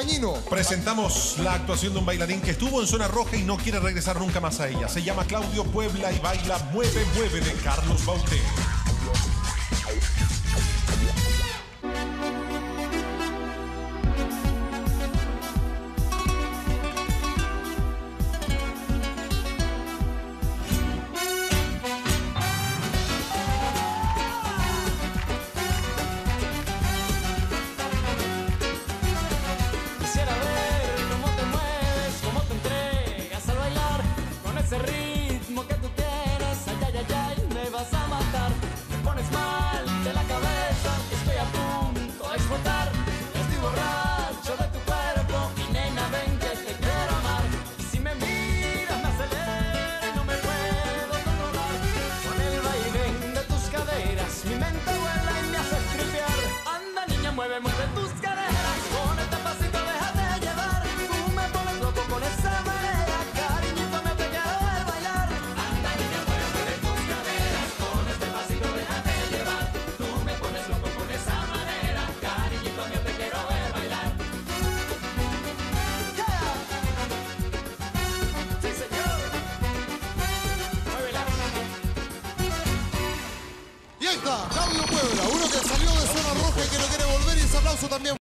Dañino. Presentamos la actuación de un bailarín que estuvo en zona roja y no quiere regresar nunca más a ella. Se llama Claudio Puebla y baila Mueve, Mueve de Carlos Baute. Ese ritmo que tú tienes, ay, ay, ay, ay, me vas a matar. Me pones mal de la cabeza, estoy a punto de explotar. Estoy borracho de tu cuerpo y nena, ven que te quiero amar. Si me miras me acelera y no me puedo controlar. Con el vaivén de tus caderas, mi mente vuela y me hace tripear. Anda niña, mueve, mueve tus caderas. Con este pasito déjate llevar. Tú me pones loco con esa manera, cariñito, me te quiero. Y ahí está, Claudio Puebla, uno que salió de zona roja y que no quiere volver, y ese aplauso también.